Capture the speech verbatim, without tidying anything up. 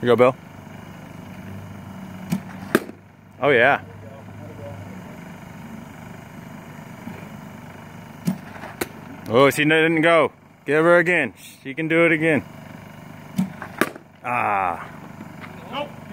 You go, Bill. Oh, yeah. Oh, she didn't go. Give her again. She can do it again. Ah. Nope.